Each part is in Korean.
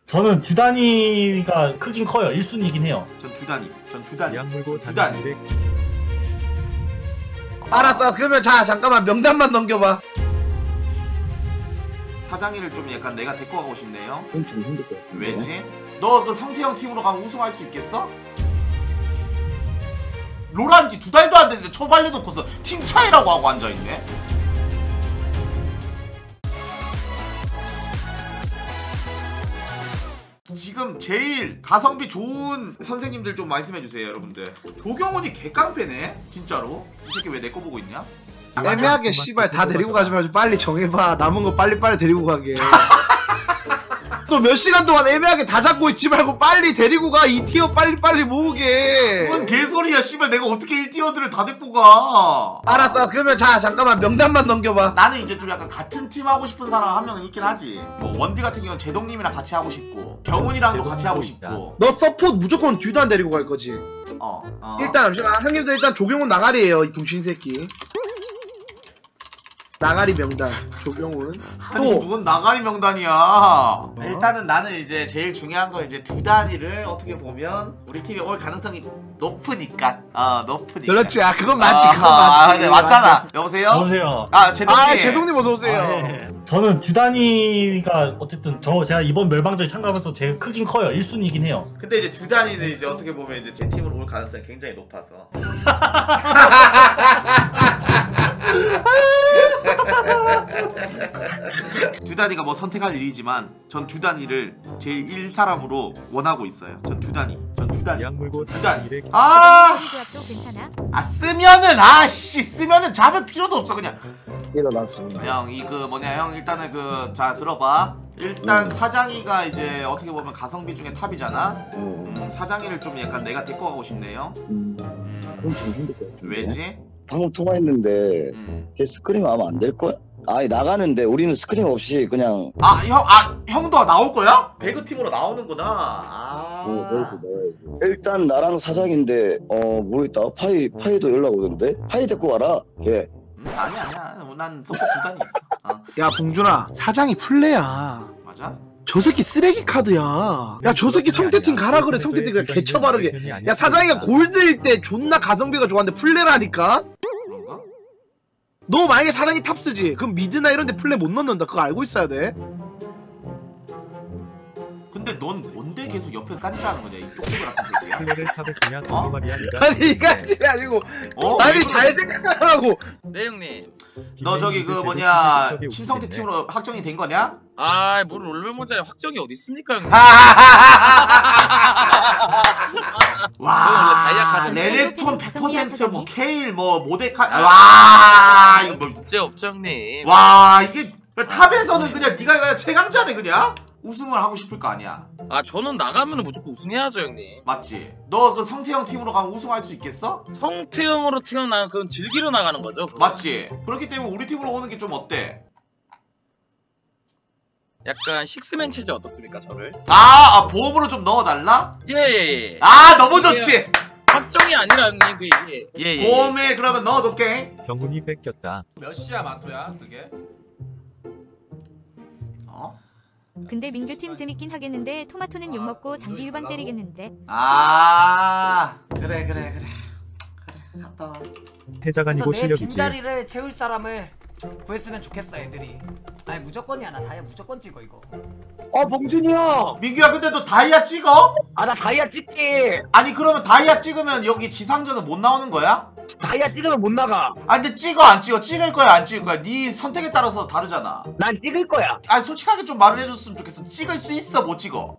저는 두 단위가 크긴 커요. 1순위이긴 해요. 전 두 단위. 약물고 두 단위. 알았어. 그러면 자 잠깐만 명단만 넘겨봐. 사장이를 좀 약간 내가 데리고 가고 싶네요. 좀 힘들 것 같은데. 왜지? 너 그 성태형 팀으로 가면 우승할 수 있겠어? 롤한지 2달도 안 됐는데 초발려놓고서 팀 차이라고 하고 앉아있네? 지금 제일 가성비 좋은 선생님들 좀 말씀해주세요 여러분들. 조경훈이 개깡패네 진짜로. 이 새끼 왜 내 거 보고 있냐? 애매하게 씨발 다 데리고 가지 말고 빨리 정해봐. 남은 거 빨리빨리 데리고 가게. 또 몇 시간 동안 애매하게 다 잡고 있지 말고 빨리 데리고 가. 2티어 빨리빨리 모으게. 뭔 개소리야 씨발. 내가 어떻게 1티어들을 다 데리고 가. 알았어. 그러면 자 잠깐만 명단만 넘겨봐. 나는 이제 좀 약간 같은 팀 하고 싶은 사람 한 명은 있긴 하지. 뭐 원디 같은 경우는 제동님이랑 같이 하고 싶고 경훈이랑도 같이 하고 싶고. 너 서포트 무조건 듀단 데리고 갈 거지. 일단 형님들 일단 조경훈 나가리에요. 이 병신 새끼. 나가리 명단 조경훈. 아니 또 무슨 나가리 명단이야. 일단은 나는 이제 제일 중요한 건 이제 두 단위를 어떻게 보면 우리 팀이 올 가능성이 높으니까. 높으니까. 그렇지. 아 그건 맞지. 그건 맞지. 네, 맞잖아. 여보세요? 여보세요. 제동님. 제동님 어서 오세요. 네. 저는 두 단위가 어쨌든 제가 이번 멸망전에 참가하면서 제일 크긴 커요. 1순위이긴 해요. 근데 이제 두 단위는 이제 어떻게 보면 이제 제 팀으로 올 가능성이 굉장히 높아서. 두 단위가 뭐 선택할 일이지만 전 두 단위를 제일 1사람으로 원하고 있어요. 전 두 단위. 약물고 두 단위. 쓰면은 쓰면은 잡을 필요도 없어 그냥. 일어났습니다. 형 형 일단은 자 들어봐. 일단 사장이가 이제 어떻게 보면 가성비 중에 탑이잖아. 사장이를 좀 약간 내가 데리고 가고 싶네요. 그럼 좀 힘들 것 같은데. 왜지? 방금 통화했는데 걔 스크림 하면 안 될 거야? 아니 나가는데 우리는 스크림 없이 그냥 형도 나올 거야? 배그 팀으로 나오는구나. 넣어야지. 일단 나랑 사장인데 모르겠다. 파이도 연락 오던데 파이 데리고 와라 걔. 아니야 난 서포트 두 단위 있어. 야 봉준아 사장이 플레야. 맞아? 저 새끼 쓰레기 카드야. 야 저 새끼 성태팀 가라 그래. 성태팀 그냥 개쳐 바르게. 야 사장이가 골드일 때 존나 가성비가 좋았는데 플레라니까. 그런가? 너 만약에 사장이 탑쓰지 그럼 미드나 이런데 플레 못 넣는다. 그거 알고 있어야 돼. 근데 넌 뭔데 계속 옆에서 깐지라는 거냐 이 쪽쪽이 같은 새끼야? 플레를 탑했으면 그거 말이야. 아니 이간질이 아니고 아니 잘 생각하라고. 네 형님. 너 저기 심성태 팀으로 확정이 된 거냐? 뭘 롤멜모자에 확정이 어디 있습니까 형님? 와 레넥톤 100% 뭐 케일 뭐 모데카 와 이거 뭐 문제 없죠 형님. 와 이게 탑에서는 그냥 네가 최강자네 그냥. 우승을 하고 싶을 거 아니야. 저는 나가면 무조건 우승해야죠 형님. 맞지? 너 성태형 팀으로 가면 우승할 수 있겠어? 성태형으로 튀어나가면 그건 즐기러 나가는 거죠. 그건. 맞지? 그렇기 때문에 우리 팀으로 오는 게 좀 어때? 약간 식스맨 체제 어떻습니까 저를? 보험으로 좀 넣어달라? 예. 너무 좋지! 확정이 아니라 형님 예. 보험에 그러면 넣어둘게. 경훈이 뺏겼다. 몇 시야 마토야 그게? 근데 민규팀 재밌긴 하겠는데 토마토는 욕먹고 장기 유방 때리겠는데. 그래 갔다 와. 해자간이고 실력이지. 빈자리를 채울 사람을 구했으면 좋겠어 애들이. 아니 무조건이야. 나 다이아 무조건 찍어 이거. 봉준이 형! 민규야 근데 너 다이아 찍어? 나 다이아 찍지! 아니 그러면 다이아 찍으면 여기 지상전은 못 나오는 거야? 다이아 찍으면 못 나가! 근데 찍어 안 찍어? 찍을 거야 안 찍을 거야? 네 선택에 따라서 다르잖아. 난 찍을 거야! 솔직하게 좀 말을 해줬으면 좋겠어. 찍을 수 있어 못 찍어?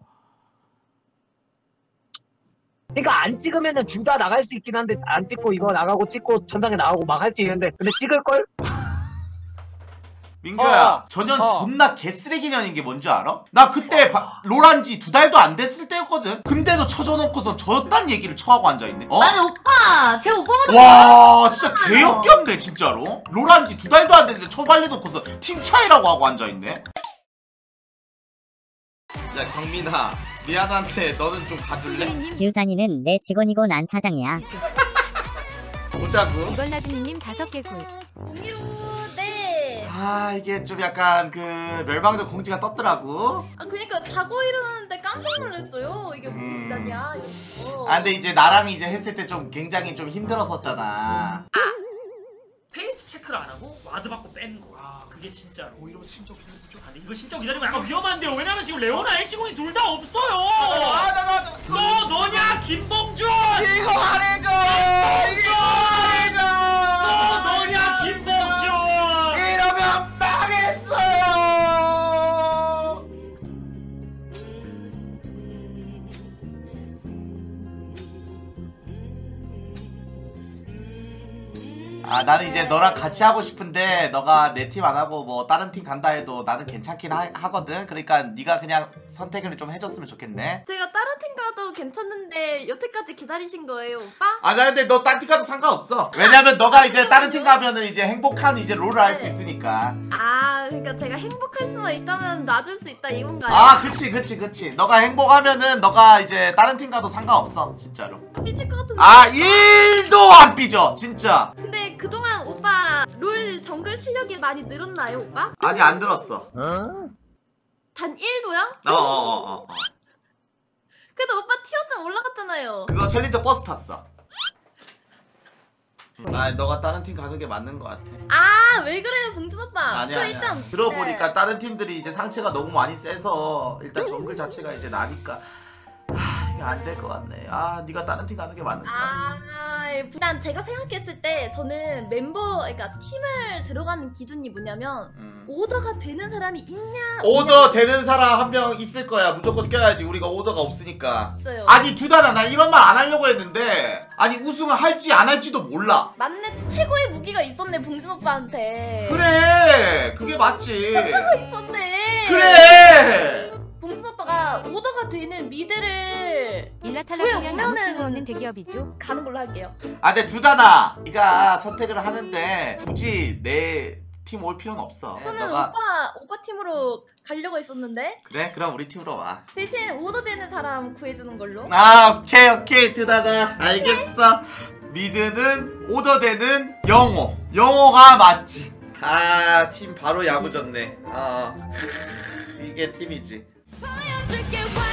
그러니까 안 찍으면은 둘 다 나갈 수 있긴 한데 안 찍고 이거 나가고 찍고 천장에 나가고 막 할 수 있는데 근데 찍을걸? 민규야 전년 존나 개쓰레기년인 게 뭔지 알아? 나 그때 롤한지 2달도 안 됐을 때였거든? 근데도 쳐져놓고서 졌단 얘기를 쳐하고 앉아있네. 아니 오빠 제 오빠보다 와 진짜 개역겹네 진짜로. 롤한지 2달도 안 됐는데 쳐발려놓고서 팀 차이라고 하고 앉아있네. 야 경민아 미안한데 너는 좀 가줄래? 유단이는 내 직원이고 난 사장이야. 보자고. 이걸 나주님 5개 굴. 공기로 네. 이게 좀 약간 멸망전 공지가 떴더라고. 그니까 자고 일어났는데 깜짝 놀랐어요. 이게 무슨 단이야? 아 근데 이제 나랑 이제 했을 때 좀 굉장히 좀 힘들었었잖아. 페이스 체크를 안 하고 와드 받고 뺀 거. 아 그게 진짜로. 이러면 신청 기다리고 부족한데 이거 신청 기다리고 약간 위험한데요. 왜냐면 지금 레오나 애쉬공이 둘 다 없어요. 너 너냐 김봉준? 이거 안 해줘. 이거 안 해줘. 너 너냐 김봉준? 이러면 망했어요. 아 나는 이제 너랑 같이 하고 싶은데 너가 내 팀 안 하고 뭐 다른 팀 간다 해도 나는 괜찮긴 하거든. 그러니까 네가 그냥 선택을 좀 해줬으면 좋겠네. 제가 다른 팀 가도 괜찮은데 여태까지 기다리신 거예요, 오빠? 아 나 근데 너 딴 팀 가도 상관없어. 왜냐면 너가 이제 다른 팀 가면은 이제 행복한 이제 롤을 할 수 있으니까. 아, 그러니까 제가 행복할 수만 있다면 놔줄 수 있다 이건가요? 아 그치. 너가 행복하면은 너가 이제 다른 팀 가도 상관없어 진짜로. 삐질 것 같은데. 아 1도 안 삐져 진짜. 근데 그동안 오빠 롤 정글 실력이 많이 늘었나요, 오빠? 아니 안 들었어. 단 1도요? 어어어어. 그래도 오빠 티어 좀 올라갔잖아요. 그거 챌린저 버스 탔어. 아 너가 다른 팀 가는 게 맞는 것 같아. 아, 왜 그래요, 봉준 오빠? 아니야. 들어보니까 다른 팀들이 이제 상체가 너무 많이 세서 일단 정글 자체가 이제 나니까 이게 안 될 것 같네. 아 네가 다른 팀 가는 게 맞는 것 같아. 일단 제가 생각했을 때 저는 멤버, 그러니까 팀을 들어가는 기준이 뭐냐면 오더가 되는 사람이 있냐? 오더 되는 사람 한 명 있을 거야. 무조건 껴야지. 우리가 오더가 없으니까. 없어요. 아니 두다나 나 이런 말 안 하려고 했는데 아니 우승을 할지 안 할지도 몰라. 맞네, 최고의 무기가 있었네 봉준 오빠한테. 그래 그게 맞지. 시청자가 있었네. 그래. 봉준 오빠가 오더가 되는 미드를 일라탈라보면 남을 수가 없는 대기업이죠. 가는 걸로 할게요. 아 근데 두다나 네가 선택을 하는데 굳이 내 팀 올 필요는 없어. 저는 너가... 오빠 팀으로 가려고 했었는데. 그래 그럼 우리 팀으로 와. 대신 오더 되는 사람 구해주는 걸로. 아 오케이 두다나 알겠어. 미드는 오더 되는 영호가 맞지. 아 팀 바로 야무졌네. 이게 팀이지. 보여줄게.